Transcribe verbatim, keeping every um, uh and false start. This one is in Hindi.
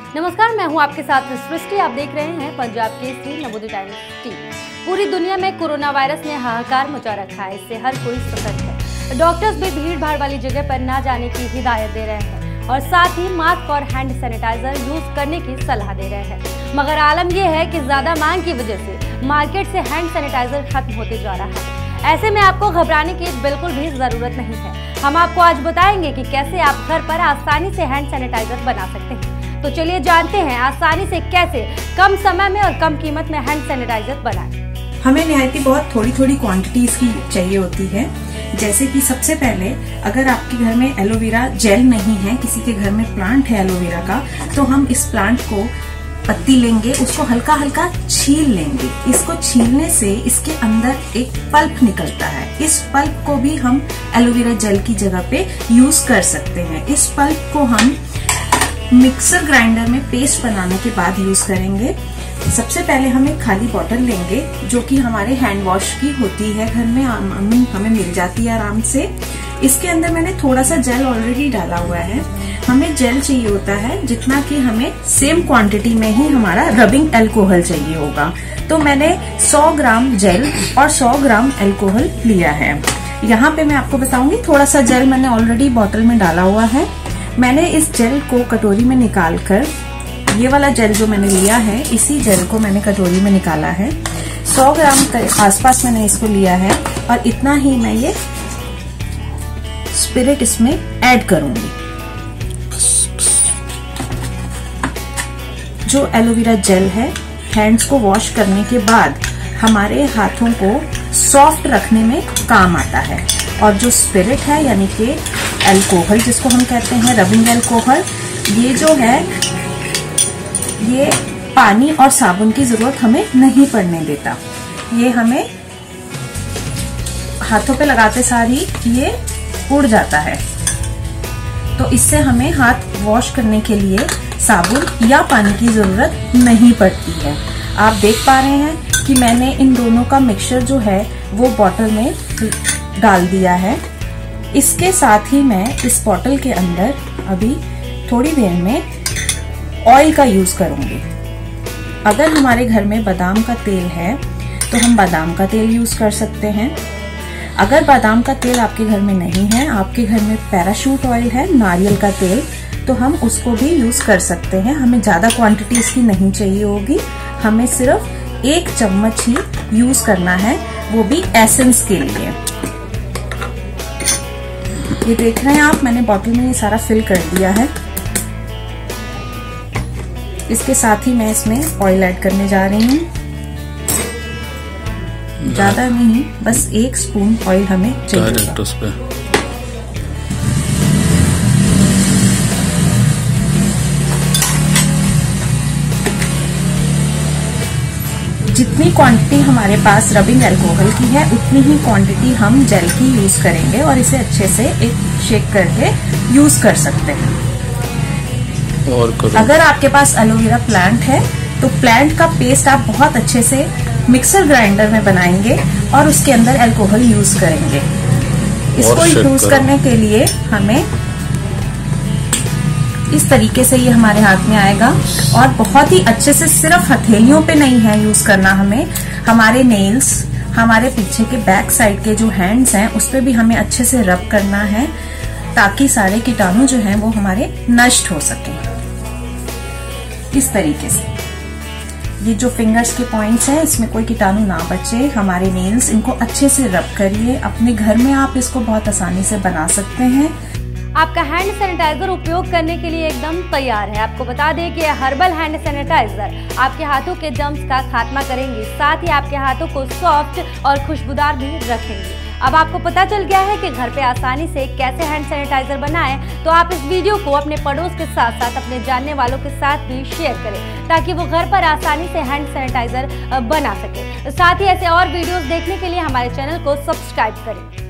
नमस्कार, मैं हूं आपके साथ सृष्टि। आप देख रहे हैं पंजाब केसरी नवोदय टाइम्स टीवी। पूरी दुनिया में कोरोना वायरस ने हाहाकार मचा रखा है। इससे हर कोई सतर्क है। डॉक्टर्स भी भीड़ भाड़ वाली जगह पर ना जाने की हिदायत दे रहे हैं और साथ ही मास्क और हैंड सैनिटाइजर यूज करने की सलाह दे रहे हैं। मगर आलम यह है कि ज्यादा मांग की वजह से मार्केट से हैंड सैनिटाइजर खत्म होते जा रहा है। ऐसे में आपको घबराने की बिल्कुल भी जरूरत नहीं है। हम आपको आज बताएंगे कि कैसे आप घर पर आसानी से हैंड सैनिटाइजर बना सकते हैं। तो चलिए जानते हैं आसानी से कैसे कम समय में और कम कीमत में हैंड सैनिटाइजर बनाएं। हमें निहायती बहुत थोड़ी थोड़ी क्वांटिटी इसकी चाहिए होती है। जैसे कि सबसे पहले अगर आपके घर में एलोवेरा जेल नहीं है, किसी के घर में प्लांट है एलोवेरा का, तो हम इस प्लांट को पत्ती लेंगे, उसको हल्का हल्का छील लेंगे। इसको छीलने से इसके अंदर एक पल्प निकलता है। इस पल्प को भी हम एलोवेरा जेल की जगह पे यूज कर सकते हैं। इस पल्प को हम मिक्सर ग्राइंडर में पेस्ट बनाने के बाद यूज करेंगे। सबसे पहले हम एक खाली बॉटल लेंगे जो कि हमारे हैंड वॉश की होती है, घर में हमें मिल जाती है आराम से। इसके अंदर मैंने थोड़ा सा जेल ऑलरेडी डाला हुआ है। हमें जेल चाहिए होता है जितना कि हमें सेम क्वांटिटी में ही हमारा रबिंग अल्कोहल चाहिए होगा। तो मैंने सौ ग्राम जेल और सौ ग्राम अल्कोहल लिया है। यहाँ पे मैं आपको बताऊंगी, थोड़ा सा जेल मैंने ऑलरेडी बॉटल में डाला हुआ है। मैंने इस जेल को कटोरी में निकालकर, ये वाला जेल जो मैंने लिया है, इसी जेल को मैंने कटोरी में निकाला है। सौ ग्राम के आसपास मैंने इसको लिया है और इतना ही मैं ये स्पिरिट इसमें ऐड करूंगी। जो एलोवेरा जेल है, हैंड्स को वॉश करने के बाद हमारे हाथों को सॉफ्ट रखने में काम आता है। और जो स्पिरिट है यानी कि अल्कोहल जिसको हम कहते हैं, रबिंग अल्कोहल, ये जो है ये पानी और साबुन की जरूरत हमें नहीं पड़ने देता। ये हमें हाथों पे लगाते सार ही ये उड़ जाता है। तो इससे हमें हाथ वॉश करने के लिए साबुन या पानी की जरूरत नहीं पड़ती है। आप देख पा रहे हैं कि मैंने इन दोनों का मिक्सचर जो है वो बॉटल में डाल दिया है। इसके साथ ही मैं इस बॉटल के अंदर अभी थोड़ी देर में ऑयल का यूज करूंगी। अगर हमारे घर में बादाम का तेल है तो हम बादाम का तेल यूज कर सकते हैं। अगर बादाम का तेल आपके घर में नहीं है, आपके घर में पैराशूट ऑयल है, नारियल का तेल, तो हम उसको भी यूज कर सकते हैं। हमें ज्यादा क्वांटिटी इसकी नहीं चाहिए होगी। हमें सिर्फ एक चम्मच ही यूज करना है, वो भी एसेंस के लिए। ये देख रहे हैं आप, मैंने बॉटल में ये सारा फिल कर दिया है। इसके साथ ही मैं इसमें ऑयल ऐड करने जा रही हूँ। ज्यादा नहीं, बस एक स्पून ऑयल हमें चाहिए। जितनी क्वांटिटी हमारे पास रबिंग अल्कोहल की है उतनी ही क्वांटिटी हम जेल की यूज करेंगे और इसे अच्छे से एक शेक करके यूज कर सकते हैं। और अगर आपके पास एलोवेरा प्लांट है तो प्लांट का पेस्ट आप बहुत अच्छे से मिक्सर ग्राइंडर में बनाएंगे और उसके अंदर अल्कोहल यूज करेंगे। इसको यूज करने के लिए हमें इस तरीके से ये हमारे हाथ में आएगा और बहुत ही अच्छे से, सिर्फ हथेलियों पे नहीं है यूज करना, हमें हमारे नेल्स, हमारे पीछे के बैक साइड के जो हैंड्स हैं उस पे भी हमें अच्छे से रब करना है ताकि सारे कीटाणु जो हैं वो हमारे नष्ट हो सके। इस तरीके से ये जो फिंगर्स के पॉइंट्स हैं इसमें कोई कीटाणु ना बचे। हमारे नेल्स, इनको अच्छे से रब करिए। अपने घर में आप इसको बहुत आसानी से बना सकते हैं। आपका हैंड सैनिटाइजर उपयोग करने के लिए एकदम तैयार है। आपको बता दें कि हर्बल हैंड सैनिटाइजर आपके हाथों के जर्म्स का खात्मा करेंगे, साथ ही आपके हाथों को सॉफ्ट और खुशबूदार भी रखेंगे। अब आपको पता चल गया है कि घर पे आसानी से कैसे हैंड सैनिटाइजर बनाएं, तो आप इस वीडियो को अपने पड़ोस के साथ साथ अपने जानने वालों के साथ भी शेयर करें ताकि वो घर पर आसानी से हैंड सैनिटाइजर बना सके। साथ ही ऐसे और वीडियोस देखने के लिए हमारे चैनल को सब्सक्राइब करें।